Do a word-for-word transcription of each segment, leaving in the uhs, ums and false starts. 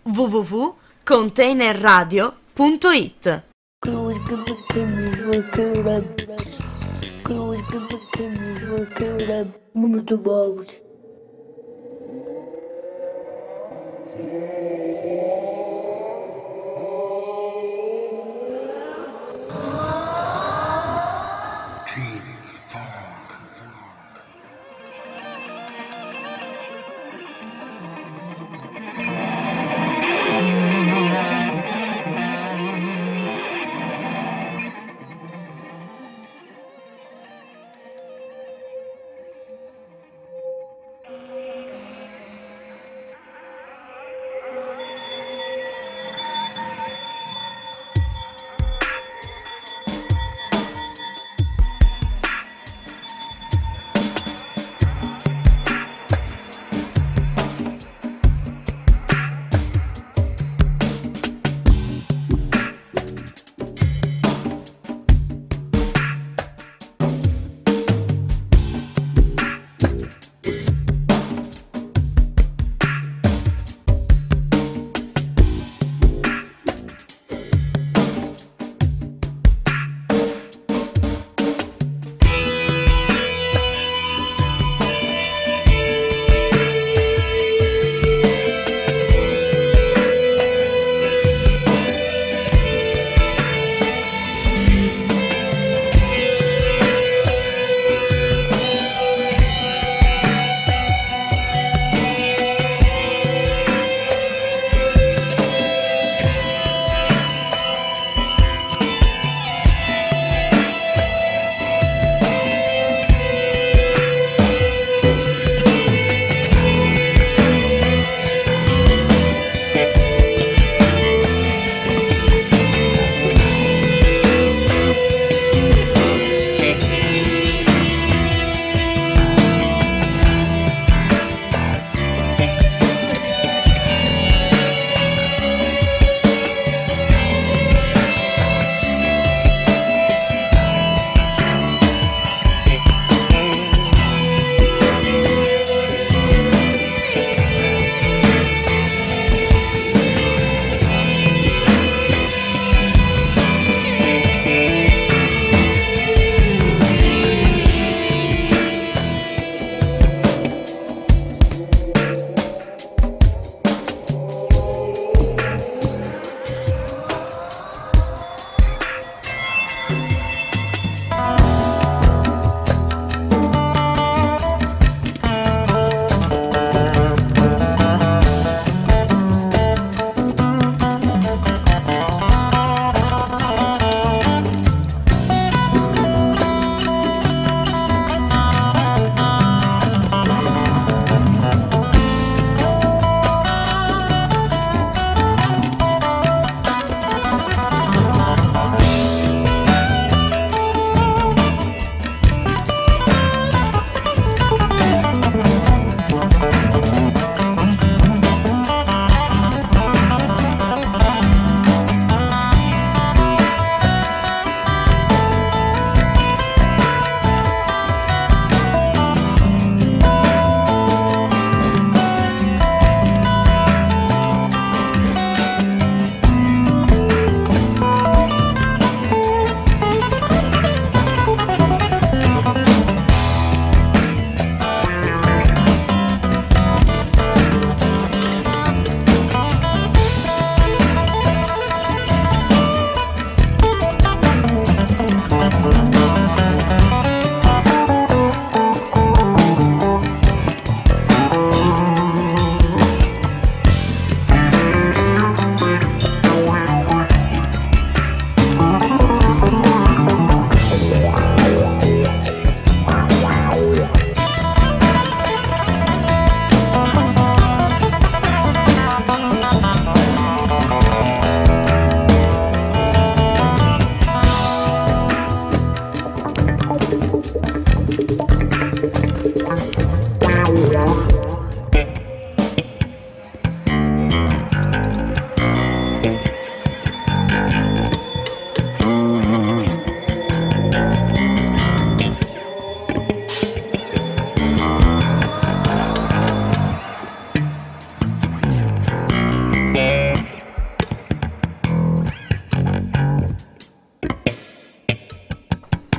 w w w punto containerradio punto it. Muito bom.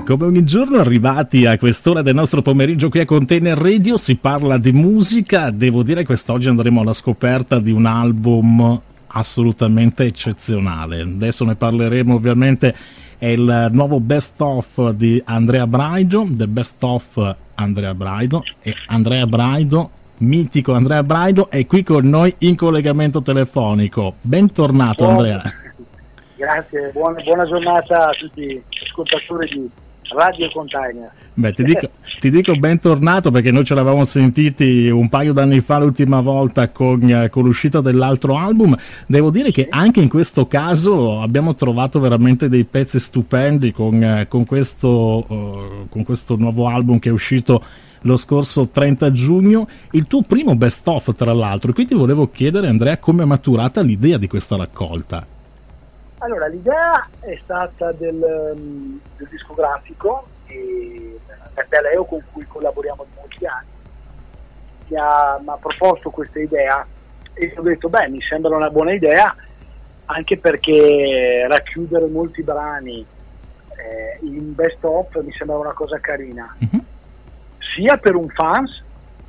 Come ogni giorno, arrivati a quest'ora del nostro pomeriggio qui a Container Radio, si parla di musica. Devo dire che quest'oggi andremo alla scoperta di un album assolutamente eccezionale. Adesso ne parleremo, ovviamente. È il nuovo best of di Andrea Braido, The Best of Andrea Braido, e Andrea Braido, mitico Andrea Braido, è qui con noi in collegamento telefonico. Bentornato, Buon, Andrea. Grazie, buona, buona giornata a tutti gli ascoltatori di Radio Container. Beh, ti dico, ti dico bentornato, perché noi ce l'avevamo sentiti un paio d'anni fa l'ultima volta con, con l'uscita dell'altro album. Devo dire che anche in questo caso abbiamo trovato veramente dei pezzi stupendi con, con, questo, uh, con questo nuovo album che è uscito lo scorso trenta giugno, il tuo primo best of tra l'altro. E qui ti volevo chiedere, Andrea, come è maturata l'idea di questa raccolta? Allora, l'idea è stata del, um, del discografico e Beppe Leo, con cui collaboriamo da molti anni, mi ha, mi ha proposto questa idea e ho detto, beh, mi sembra una buona idea, anche perché racchiudere molti brani eh, in best of mi sembra una cosa carina, mm-hmm. sia per un fans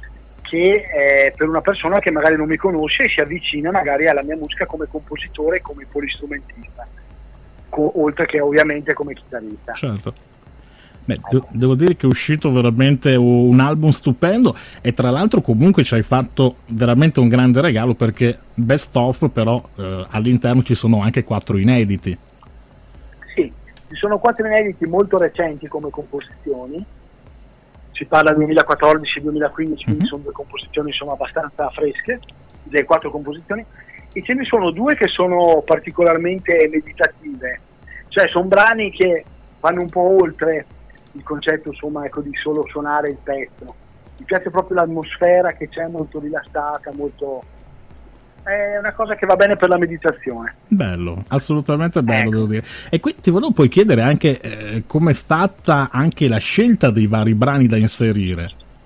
che eh, per una persona che magari non mi conosce e si avvicina magari alla mia musica come compositore e come polistrumentista, co- oltre che ovviamente come chitarrista. Certo. Beh, de- devo dire che è uscito veramente un album stupendo, e tra l'altro comunque ci hai fatto veramente un grande regalo, perché best of però eh, all'interno ci sono anche quattro inediti. Sì, ci sono quattro inediti molto recenti come composizioni. Si parla duemilaquattordici duemilaquindici, quindi mm-hmm. sono due composizioni insomma abbastanza fresche, delle quattro composizioni, e ce ne sono due che sono particolarmente meditative, cioè sono brani che vanno un po' oltre il concetto insomma ecco di solo suonare il pezzo. Mi piace proprio l'atmosfera che c'è, molto rilassata, molto... è una cosa che va bene per la meditazione. Bello, assolutamente bello, ecco. Devo dire. E qui ti volevo poi chiedere anche eh, com'è stata anche la scelta dei vari brani da inserire.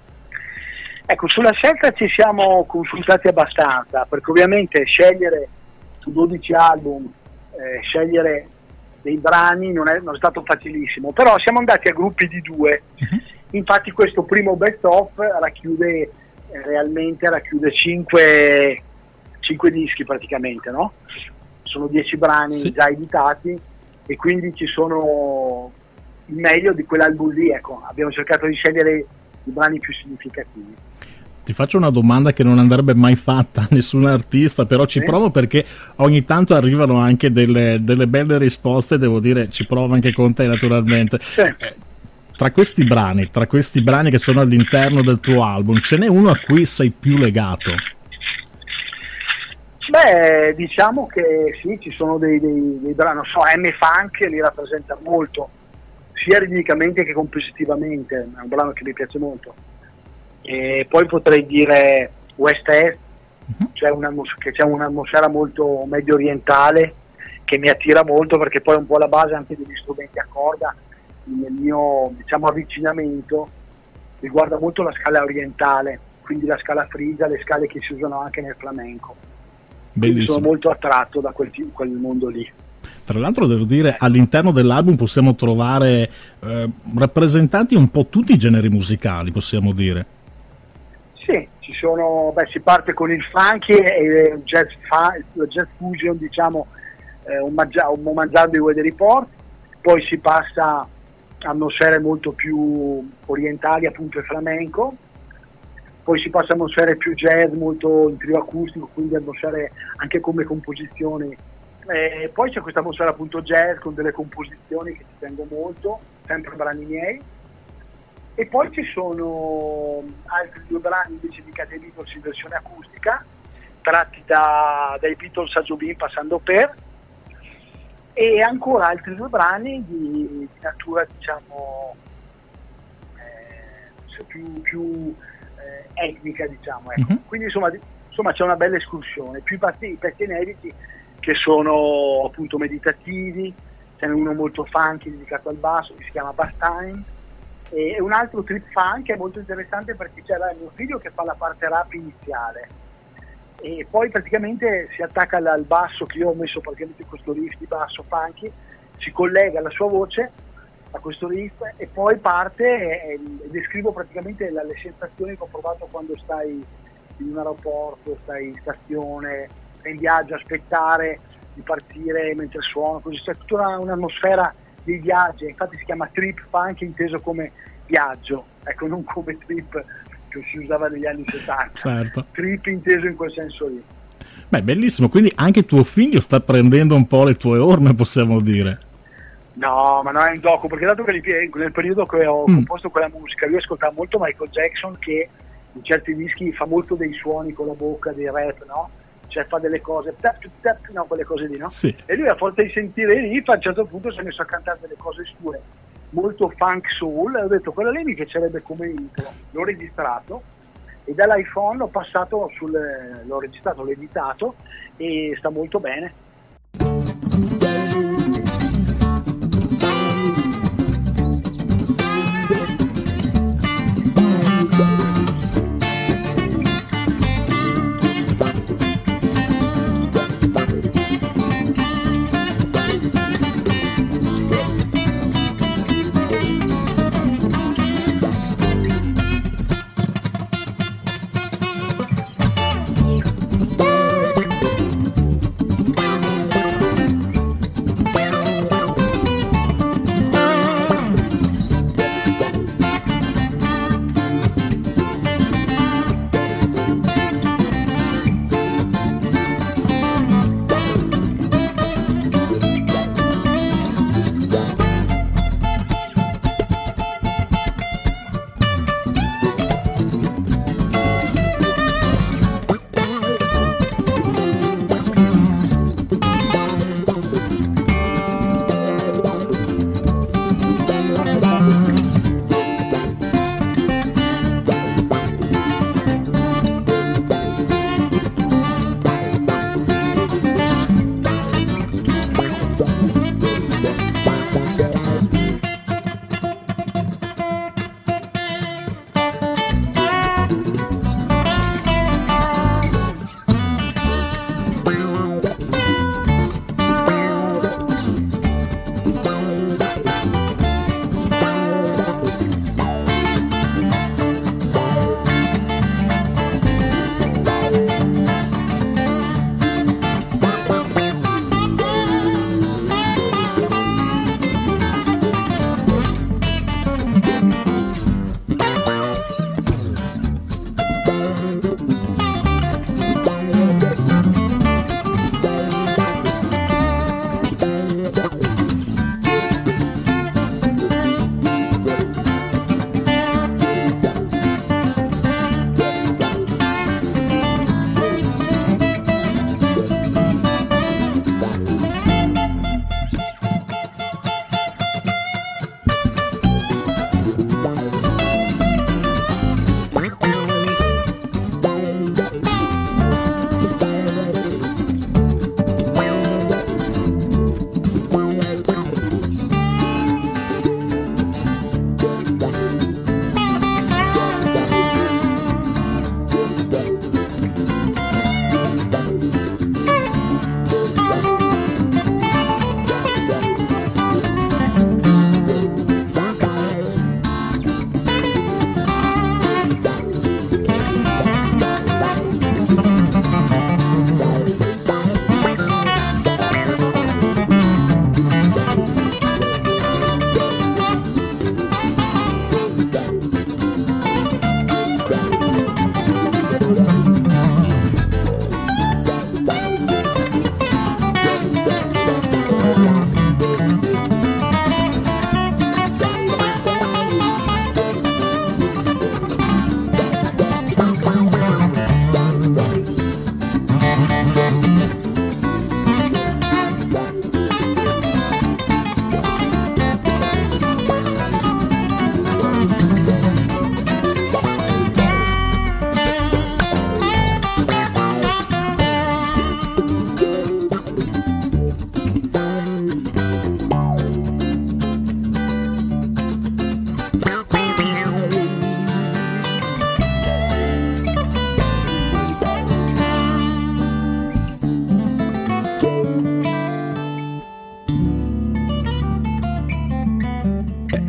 Ecco, sulla scelta ci siamo consultati abbastanza, perché ovviamente scegliere su dodici album, eh, scegliere dei brani non è, non è stato facilissimo, però siamo andati a gruppi di due. Uh-huh. Infatti questo primo best of racchiude eh, realmente racchiude cinque cinque dischi praticamente, no? Sono dieci brani sì. già editati, e quindi ci sono il meglio di quell'album lì, ecco. Abbiamo cercato di scegliere i brani più significativi. Ti faccio una domanda che non andrebbe mai fatta a nessun artista, però ci sì. provo, perché ogni tanto arrivano anche delle, delle belle risposte, devo dire, ci provo anche con te naturalmente. Sì. Eh, tra questi brani, tra questi brani che sono all'interno del tuo album, ce n'è uno a cui sei più legato? Beh, diciamo che sì, ci sono dei, dei, dei brani, non so, M-Funk li rappresenta molto, sia ritmicamente che compositivamente, è un brano che mi piace molto. E poi potrei dire West Est, uh-huh. cioè un'atmos- che c'è un'atmosfera molto medio orientale che mi attira molto, perché poi è un po' la base anche degli strumenti a corda. Il mio, diciamo, avvicinamento riguarda molto la scala orientale, quindi la scala frigia, le scale che si usano anche nel flamenco. Quindi sono molto attratto da quel, quel mondo lì. Tra l'altro devo dire, all'interno dell'album possiamo trovare eh, rappresentati un po' tutti i generi musicali, possiamo dire. Sì, ci sono, beh, si parte con il funky e il jazz, fa, il jazz fusion, diciamo, eh, un, mangia, un mangiare di Weather Report, poi si passa a atmosfere molto più orientali, appunto il flamenco, poi si passa a atmosfere più jazz, molto in trio acustico, quindi atmosfere anche come composizioni. E poi c'è questa atmosfera appunto jazz con delle composizioni che ci tengo molto, sempre brani miei. E poi ci sono altri due brani invece di Cat Beatles in versione acustica, tratti da, dai Beatles a Jobim passando per, e ancora altri due brani di, di natura, diciamo, eh, più, più eh, etnica, diciamo. Ecco. Mm-hmm. Quindi insomma, insomma c'è una bella escursione, più i pezzi, i pezzi inediti che sono appunto meditativi, ce n'è uno molto funky dedicato al basso che si chiama Bass Time, e un altro trip funk che è molto interessante perché c'è il mio figlio che fa la parte rap iniziale e poi praticamente si attacca al basso, che io ho messo praticamente questo riff di basso funky, si collega alla sua voce, a questo riff e poi parte e, e descrivo praticamente la, le sensazioni che ho provato quando stai in un aeroporto, stai in stazione, stai in viaggio, aspettare di partire mentre suono, così c'è tutta una, un'atmosfera dei viaggi, infatti si chiama trip funk inteso come viaggio, ecco, non come trip che si usava negli anni settanta, certo. Trip inteso in quel senso lì. Beh, bellissimo, quindi anche tuo figlio sta prendendo un po' le tue orme, possiamo dire. No, ma non è un gioco, perché dato che nel periodo che ho mm. composto quella musica, io ascoltavo molto Michael Jackson, che in certi dischi fa molto dei suoni con la bocca, dei rap, no? Cioè fa delle cose, tap, tap, no, quelle cose lì, no? Sì. E lui a forza di sentire lì, a un certo punto si è messo a cantare delle cose sue, molto funk soul, e ho detto, quella lì mi piacerebbe come intro, l'ho registrato, e dall'iPhone ho passato sul, l'ho registrato, l'ho editato, e sta molto bene.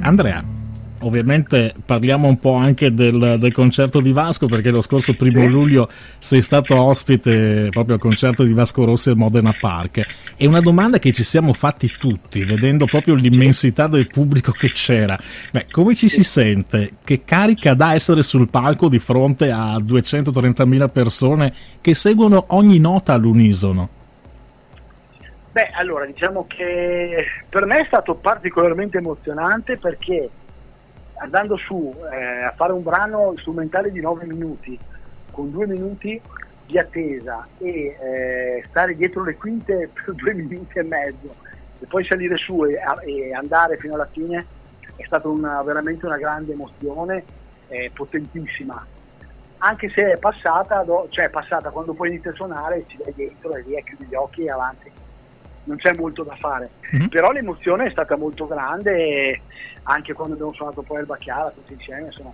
Andrea, ovviamente parliamo un po' anche del, del concerto di Vasco, perché lo scorso primo Sì. luglio sei stato ospite proprio al concerto di Vasco Rossi al Modena Park. È una domanda che ci siamo fatti tutti, vedendo proprio l'immensità del pubblico che c'era. Beh, come ci si sente? Che carica dà essere sul palco di fronte a duecentotrentamila persone che seguono ogni nota all'unisono? Beh, allora, diciamo che per me è stato particolarmente emozionante, perché andando su eh, a fare un brano strumentale di nove minuti, con due minuti di attesa, e eh, stare dietro le quinte per due minuti e mezzo, e poi salire su e, e andare fino alla fine, è stata una, veramente una grande emozione, eh, potentissima. Anche se è passata, do, cioè è passata quando poi inizia a suonare, ci vai dentro e via, chiudi gli occhi e avanti. Non c'è molto da fare, mm-hmm. Però l'emozione è stata molto grande, e anche quando abbiamo suonato poi al Bacchiara tutti insieme, insomma,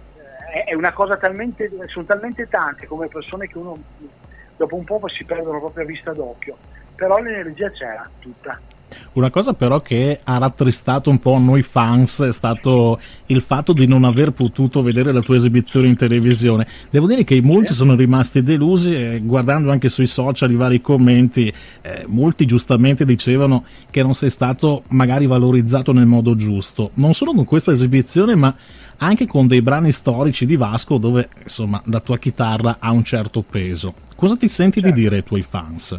eh, è una cosa talmente, sono talmente tante come persone che uno dopo un po' si perdono proprio a vista d'occhio, però l'energia c'era tutta. Una cosa però che ha rattristato un po' noi fans è stato il fatto di non aver potuto vedere la tua esibizione in televisione. Devo dire che molti sono rimasti delusi, e guardando anche sui social i vari commenti, eh, molti giustamente dicevano che non sei stato magari valorizzato nel modo giusto, non solo con questa esibizione ma anche con dei brani storici di Vasco dove insomma la tua chitarra ha un certo peso. Cosa ti senti certo. di dire ai tuoi fans?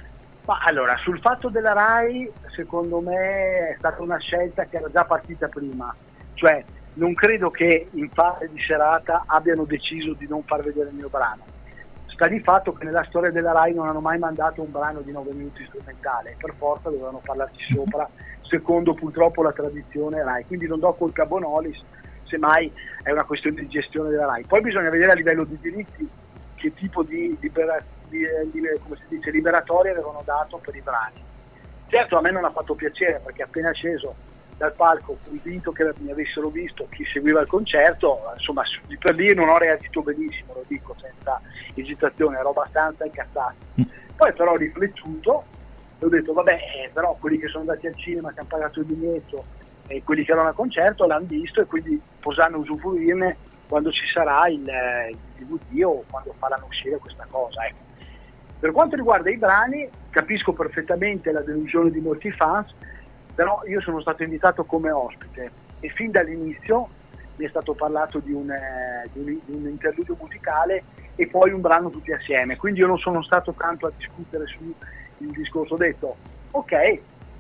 Ma allora, sul fatto della Rai, secondo me è stata una scelta che era già partita prima, cioè non credo che in fase di serata abbiano deciso di non far vedere il mio brano. Sta di fatto che nella storia della Rai non hanno mai mandato un brano di nove minuti strumentale, per forza dovevano parlarci sopra, secondo purtroppo la tradizione Rai, quindi non do colpa a Bonolis, semmai è una questione di gestione della Rai. Poi bisogna vedere a livello di diritti che tipo di liberazione, Di, di, come si dice, liberatorie avevano dato per i brani. Certo, a me non ha fatto piacere, perché appena sceso dal palco, convinto che mi avessero visto chi seguiva il concerto, insomma lì per lì non ho reagito benissimo, lo dico senza esitazione, ero abbastanza incazzato. Poi però ho riflettuto e ho detto vabbè, eh, però quelli che sono andati al cinema, che hanno pagato il biglietto, e quelli che erano al concerto l'hanno visto, e quindi potranno usufruirne quando ci sarà il, il D V D o quando faranno uscire questa cosa, ecco. Per quanto riguarda i brani, capisco perfettamente la delusione di molti fans, però io sono stato invitato come ospite e fin dall'inizio mi è stato parlato di un, eh, di un, di un interludio musicale e poi un brano tutti assieme, quindi io non sono stato tanto a discutere sul discorso, ho detto ok,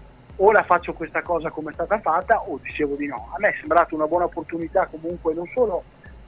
o la faccio questa cosa come è stata fatta o dicevo di no. A me è sembrata una buona opportunità comunque, non solo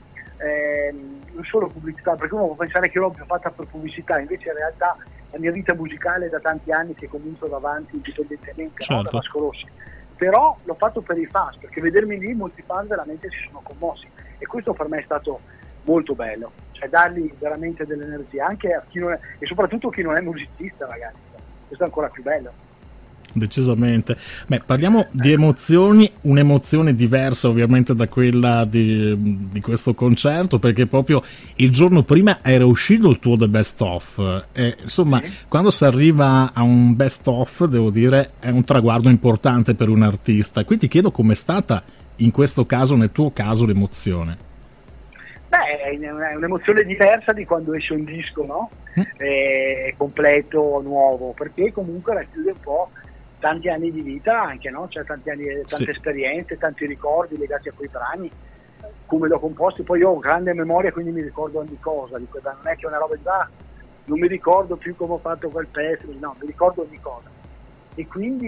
Eh, non solo pubblicità, perché uno può pensare che l'ho fatta per pubblicità, invece in realtà la mia vita musicale è da tanti anni che comincio davanti indipendentemente, certo. no? Da Vasco Rossi, però l'ho fatto per i fans, perché vedermi lì molti fan veramente si sono commossi, e questo per me è stato molto bello, cioè dargli veramente dell'energia anche a chi non è, e soprattutto a chi non è musicista, ragazzi, questo è ancora più bello. Decisamente. Beh, parliamo di emozioni, un'emozione diversa ovviamente da quella di, di questo concerto, perché proprio il giorno prima era uscito il tuo The Best Of, e insomma sì. Quando si arriva a un Best Of, devo dire, è un traguardo importante per un artista, qui ti chiedo com'è stata in questo caso, nel tuo caso, l'emozione. Beh, è un'emozione diversa di quando esce un disco, no? Mm. È completo, nuovo, perché comunque racchiude un po' tanti anni di vita anche, no? Cioè tanti anni, tante sì. esperienze, tanti ricordi legati a quei brani, come l'ho composti. Poi io ho grande memoria, quindi mi ricordo ogni cosa di quei brani, non è che una roba di ah, non mi ricordo più come ho fatto quel pezzo, no, mi ricordo ogni cosa, e quindi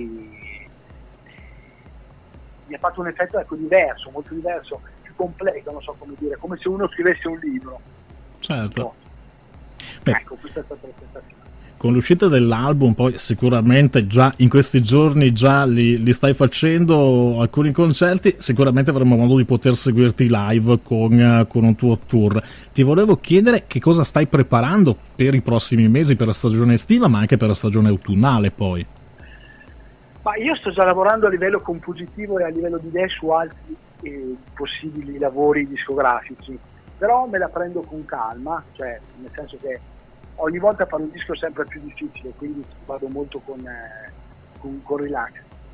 mi ha fatto un effetto, ecco, diverso, molto diverso, più completo, non so come dire, come se uno scrivesse un libro. Certo. Beh, ecco, questa è stata la sensazione. Con l'uscita dell'album poi sicuramente già in questi giorni già li, li stai facendo alcuni concerti, sicuramente avremo modo di poter seguirti live con, con un tuo tour. Ti volevo chiedere che cosa stai preparando per i prossimi mesi, per la stagione estiva ma anche per la stagione autunnale poi. Ma io sto già lavorando a livello compositivo e a livello di idee su altri eh, possibili lavori discografici, però me la prendo con calma, cioè nel senso che ogni volta fare un disco è sempre più difficile, quindi vado molto con, eh, con, con relax.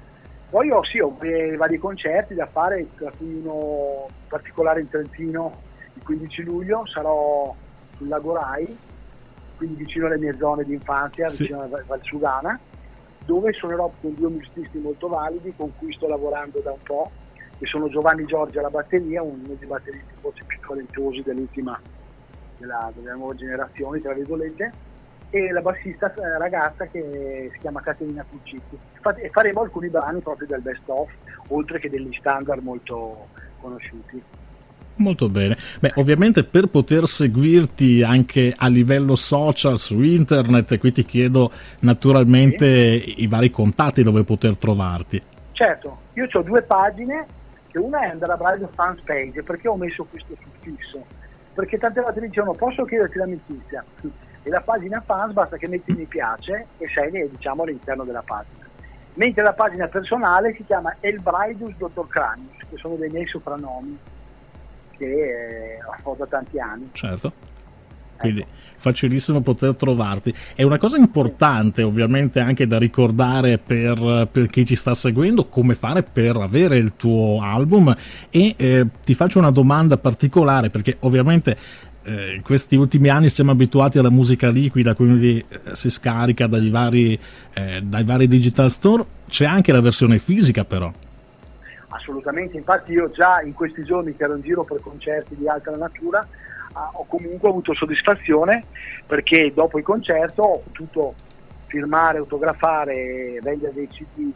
Poi ho, sì, ho vari, vari concerti da fare, tra cui uno particolare in Trentino il quindici luglio, sarò sul Lago Rai, quindi vicino alle mie zone di infanzia, sì. vicino a Valsugana, dove suonerò con due musicisti molto validi con cui sto lavorando da un po', che sono Giovanni Giorgi alla batteria, uno dei batteristi forse più talentuosi dell'ultima, della, della nuova generazione, tra virgolette, e la bassista ragazza che si chiama Caterina Cuccitti. E faremo alcuni brani proprio del best of, oltre che degli standard molto conosciuti. Molto bene. Beh, ovviamente per poter seguirti anche a livello social su internet, qui ti chiedo naturalmente sì. i vari contatti dove poter trovarti. Certo, io ho due pagine, che una è Andrea Braido Fans Page, perché ho messo questo suffisso, perché tante volte mi dicevano posso chiederti l'amicizia, e la pagina fans basta che metti mi piace e sei, diciamo, all'interno della pagina. Mentre la pagina personale si chiama El Braidus Dottor Cranius, che sono dei miei soprannomi che eh, ho da tanti anni. Certo, quindi ecco. Facilissimo poter trovarti. È una cosa importante ovviamente anche da ricordare per, per chi ci sta seguendo, come fare per avere il tuo album, e eh, ti faccio una domanda particolare, perché ovviamente eh, in questi ultimi anni siamo abituati alla musica liquida, quindi eh, si scarica dai vari, eh, dai vari digital store. C'è anche la versione fisica però. Assolutamente, infatti io già in questi giorni che ero in giro per concerti di altra natura ah, ho comunque avuto soddisfazione, perché dopo il concerto ho potuto firmare, autografare, vendere dei C D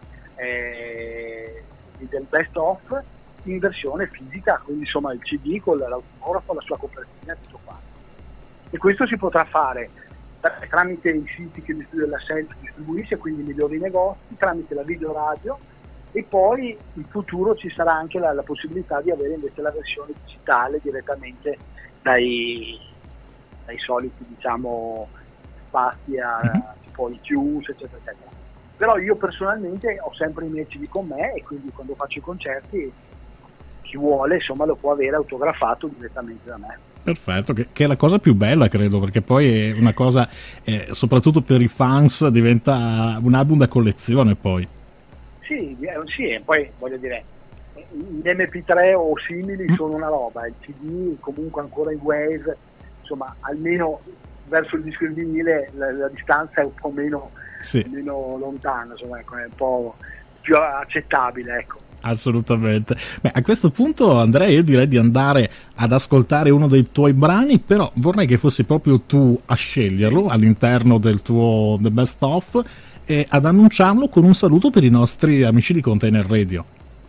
eh, del best of in versione fisica, quindi insomma il C D con l'autografo, la sua copertina e tutto quanto. E questo si potrà fare tramite i siti che la Self distribuisce, quindi i migliori negozi, tramite la video radio. E poi in futuro ci sarà anche la, la possibilità di avere invece la versione digitale direttamente dai, dai soliti, diciamo, spazi a tipo iTunes, eccetera, eccetera. Però io personalmente ho sempre i miei C D con me, e quindi quando faccio i concerti chi vuole insomma lo può avere autografato direttamente da me. Perfetto, che, che è la cosa più bella credo, perché poi è una cosa, eh, soprattutto per i fans, diventa un album da collezione poi. Sì, sì, e poi voglio dire, gli M P tre o simili mm. sono una roba, il C D comunque ancora in wave, insomma almeno verso il disco in vinile la, la distanza è un po' meno, sì. meno lontana, insomma, ecco, è un po' più accettabile, ecco. Assolutamente. Beh, a questo punto Andrea io direi di andare ad ascoltare uno dei tuoi brani, però vorrei che fossi proprio tu a sceglierlo all'interno del tuo The Best Of e ad annunciarlo con un saluto per i nostri amici di Container Radio.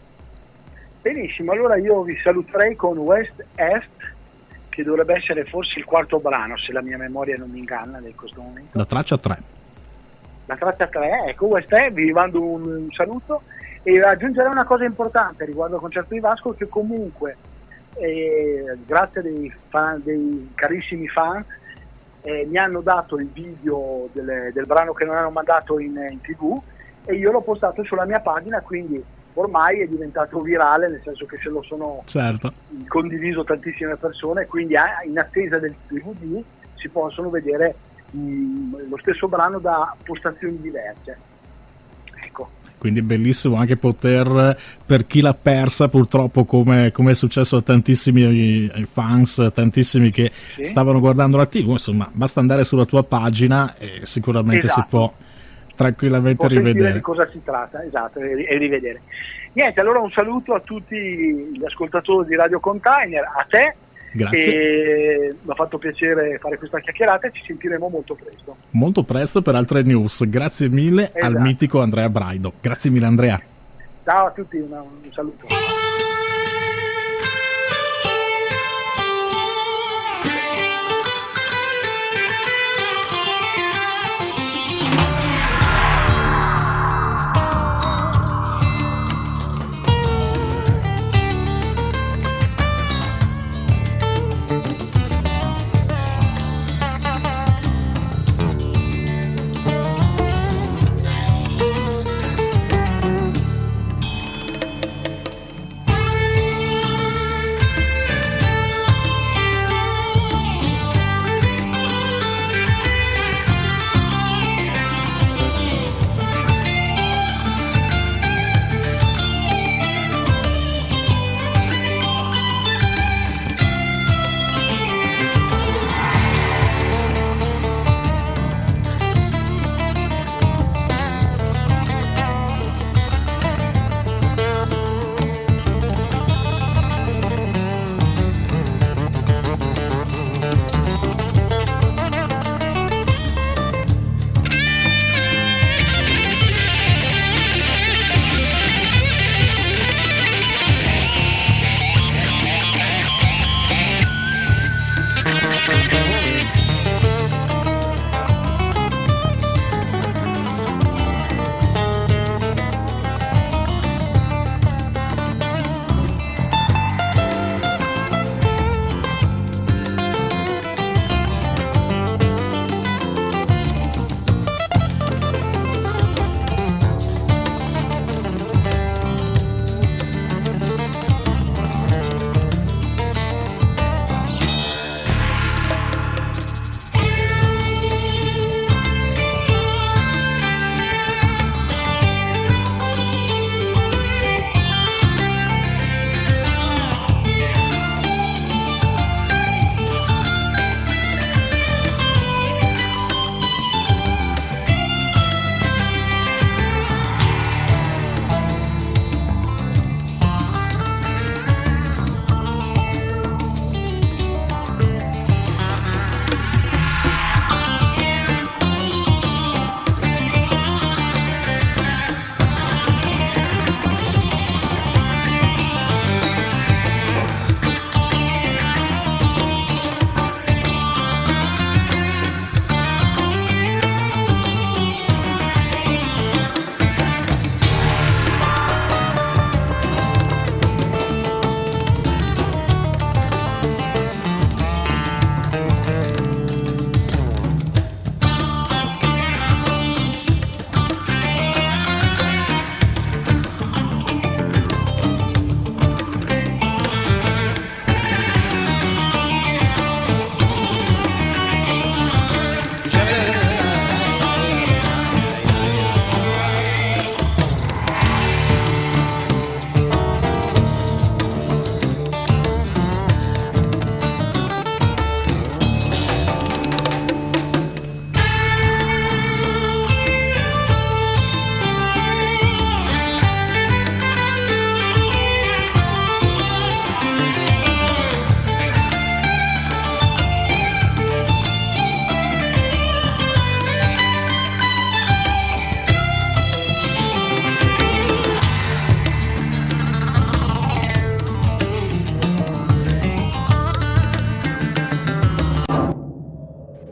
Benissimo, allora io vi saluterei con West Est, che dovrebbe essere forse il quarto brano, se la mia memoria non mi inganna in questo momento. La traccia tre. La traccia tre, ecco, West Est, vi mando un, un saluto e aggiungerei una cosa importante riguardo al concerto di Vasco, che comunque eh, grazie dei, fan, dei carissimi fan Eh, mi hanno dato il video del, del brano che non hanno mandato in, in tv, e io l'ho postato sulla mia pagina, quindi ormai è diventato virale, nel senso che se lo sono certo. condiviso tantissime persone, quindi in attesa del D V D si possono vedere mh, lo stesso brano da postazioni diverse. Ecco. Quindi è bellissimo anche poter, per chi l'ha persa purtroppo, come, come è successo a tantissimi fans, tantissimi che sì. stavano guardando la tivù, insomma basta andare sulla tua pagina e sicuramente esatto. si può tranquillamente può rivedere di cosa si tratta, esatto, e, e rivedere. Niente, allora un saluto a tutti gli ascoltatori di Radio Container, a te. Grazie. E mi ha fatto piacere fare questa chiacchierata, e ci sentiremo molto presto. Molto presto per altre news. Grazie mille esatto. al mitico Andrea Braido. Grazie mille Andrea. Ciao a tutti, una, un saluto.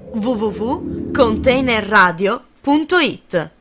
w w w punto containerradio punto it.